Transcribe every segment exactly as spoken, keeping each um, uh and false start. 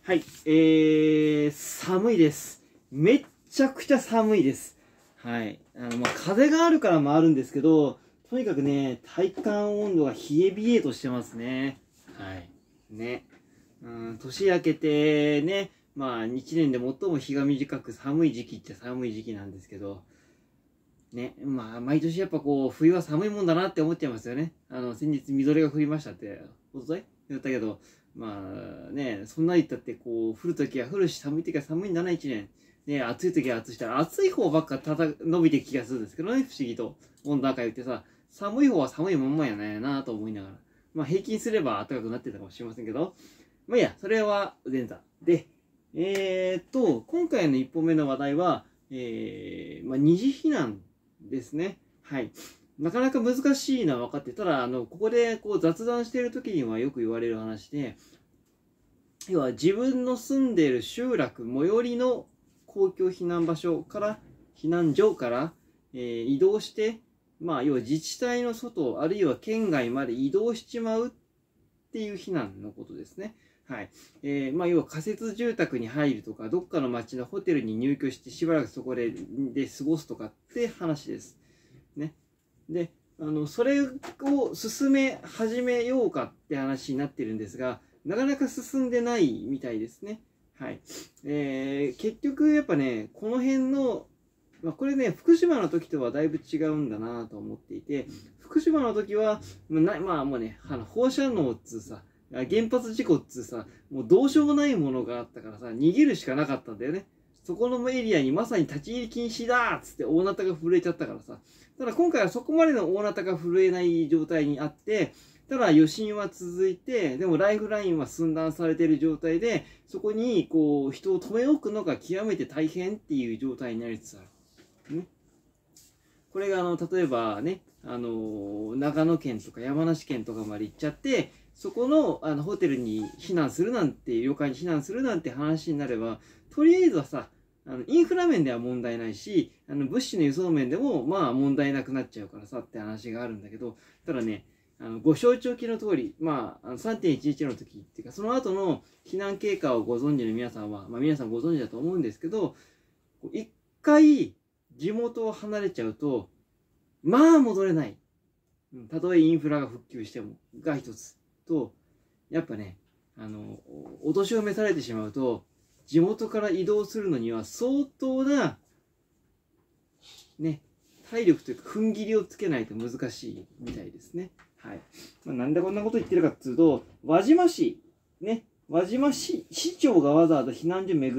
はい、えー、寒いです。めっちゃくちゃ寒いです。はい。あの、まあ、風があるからもあるんですけど、とにかくね、体感温度が冷え冷えとしてますね。はい。ね。うん、年明けてね、まあ、一年で最も日が短く寒い時期って寒い時期なんですけど、ね、まあ、毎年やっぱこう、冬は寒いもんだなって思っちゃいますよね。あの、先日、みぞれが降りましたって、おととい言ったけど、まあね、そんな言ったってこう、降るときは降るし、寒いときは寒いんだな、一年。ね、暑いときは暑いしたら、暑い方ばっかたた伸びて気がするんですけどね、不思議と。温暖化言ってさ、寒い方は寒いまんまやねなと思いながら。まあ平均すれば暖かくなってたかもしれませんけど、まあいいや、それは前座。で、えー、っと、今回の一本目の話題は、えー、まあ二次避難ですね。はい。なかなか難しいのは分かって、ただ、あの、ここでこう雑談している時にはよく言われる話で、要は自分の住んでいる集落、最寄りの公共避難場所から、避難所から、えー、移動して、まあ、要は自治体の外、あるいは県外まで移動しちまうっていう避難のことですね。はい。えー、まあ、要は仮設住宅に入るとか、どっかの町のホテルに入居してしばらくそこでで過ごすとかって話です。ね。で、あの、それを進め始めようかって話になってるんですが、なかなか進んでないみたいですね。はい。えー、結局やっぱね、この辺の、まあ、これね、福島の時とはだいぶ違うんだなと思っていて、福島の時は、まあ、まあもうね、あの放射能っつうさ、原発事故っつうさ、もうどうしようもないものがあったからさ、逃げるしかなかったんだよね。そこのエリアにまさに立ち入り禁止だーっつって大なたが震えちゃったからさ。ただ今回はそこまでの大なたが震えない状態にあって、ただ余震は続いて、でもライフラインは寸断されている状態で、そこにこう人を留め置くのが極めて大変っていう状態になりつつある。ね、これがあの例えばね、あの長野県とか山梨県とかまで行っちゃって、そこのあのホテルに避難するなんて、旅館に避難するなんて話になれば、とりあえずはさ、あのインフラ面では問題ないし、あの物資の輸送面でもまあ問題なくなっちゃうからさって話があるんだけど、ただね、あのご承知おきの通り、まあ、さんてんいちいちの時っていうか、その後の避難経過をご存知の皆さんは、まあ、皆さんご存知だと思うんですけど、一回地元を離れちゃうと、まあ戻れない。たとえインフラが復旧しても、が一つと、やっぱね、あの、お年を召されてしまうと、地元から移動するのには相当な、ね、体力というか踏ん切りをつけないと難しいみたいですね。はい。まあ、なんでこんなこと言ってるかっていうと、輪島市、ね、輪島市、市長がわざわざ避難所巡って、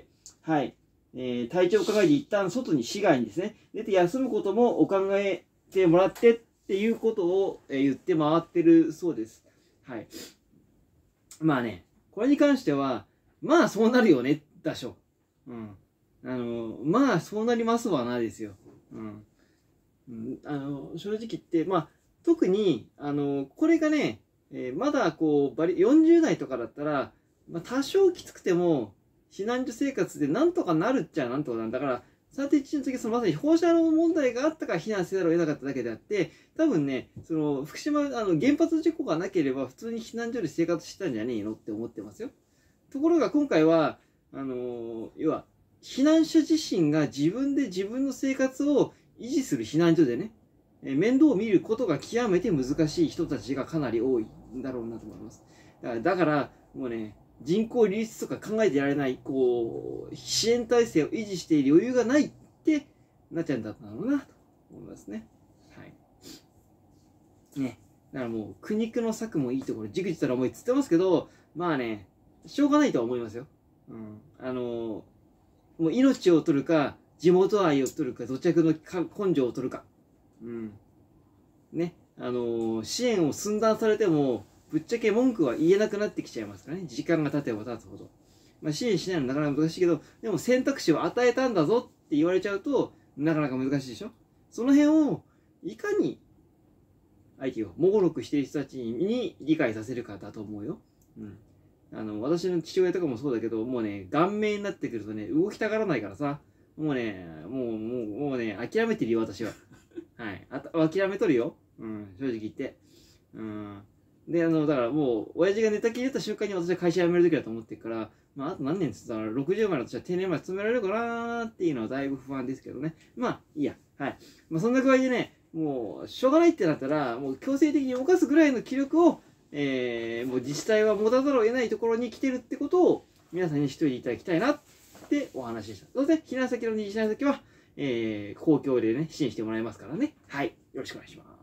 はい、えー、体調課外で一旦外に市外にですね、出て休むこともお考えてもらってっていうことを言って回ってるそうです。はい。まあね、これに関しては、まあそうなるよね、だしょ。うん。あの、まあそうなりますわな、ですよ。うん。うん、あの、正直言って、まあ、特に、あの、これがね、えー、まだこう、バリ、よんじゅう代とかだったら、まあ多少きつくても、避難所生活でなんとかなるっちゃなんとかなんだから、さんてんいちの時そのまさに放射能問題があったから避難せざるを得なかっただけであって、多分ね、その福島、あの原発事故がなければ普通に避難所で生活してたんじゃねえのって思ってますよ。ところが今回は、あの要は、避難者自身が自分で自分の生活を維持する避難所でね、え面倒を見ることが極めて難しい人たちがかなり多いんだろうなと思います。だから、だからもうね、人口流出とか考えてられない、こう、支援体制を維持している余裕がないってなっちゃうんだろうなと思いますね。はい。ね。だからもう、苦肉の策もいいところ、じくじたら思いつってますけど、まあね、しょうがないとは思いますよ。うん。あの、もう命を取るか、地元愛を取るか、土着の根性を取るか。うん。ね。あの、支援を寸断されても、ぶっちゃけ文句は言えなくなってきちゃいますからね。時間が経てば経つほど。まあ、支援しないのはなかなか難しいけど、でも選択肢を与えたんだぞって言われちゃうと、なかなか難しいでしょ。その辺を、いかに、相手を、もごろくしている人たちに理解させるかだと思うよ。うん。あの、私の父親とかもそうだけど、もうね、顔面になってくるとね、動きたがらないからさ、もうね、もう、もう、もうね、諦めてるよ、私は。はい。あた、諦めとるよ。うん、正直言って。うん。 で、あの、だからもう、親父が寝たきりだった瞬間に私は会社辞める時だと思ってるから、まあ、あと何年っつったら、ろくじゅうまで私は定年まで勤められるかなーっていうのはだいぶ不安ですけどね。まあ、いいや。はい。まあ、そんな具合でね、もう、しょうがないってなったら、もう強制的に動かすぐらいの気力を、えー、もう自治体は持たざるを得ないところに来てるってことを、皆さんに知っておいていただきたいなってお話でした。そして、避難先の二次避難先は、えー、公共でね、支援してもらいますからね。はい。よろしくお願いします。